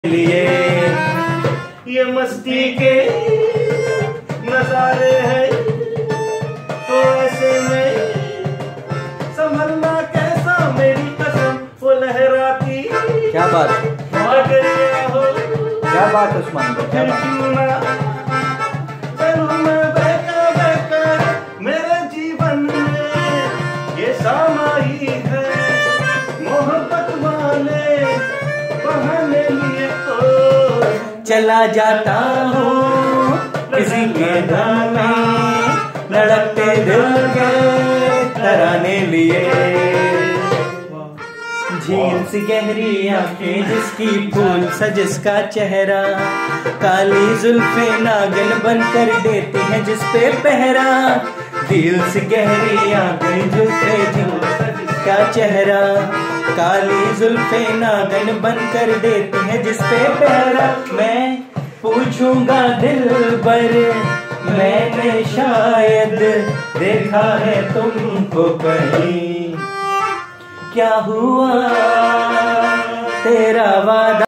लिए ये मस्ती के नजारे हैं, तो ऐसे में संभलना कैसा, मेरी कसम वो लहराती। क्या बात, हो क्या बात उस्मान को, क्या बात। मेरे जीवन में ये सामाई है मोहब्बत वाले बहाने लिए तो चला जाता हूँ किसी के दम में, धड़कते दिल के तराने लिए। झील सी गहरी आंखें जिसकी फूल सा जिसका चेहरा, काली जुल्फे नागिन बनकर देती हैं जिस पे पहरा। दिल से गहरी आंखें जुल्फे जिसका चेहरा, काली जुल्फे नागिन बनकर देती हैं जिस पे पहरा। मैं पूछूंगा दिल पर, मैंने शायद देखा है तुमको कहीं, क्या हुआ तेरा वादा।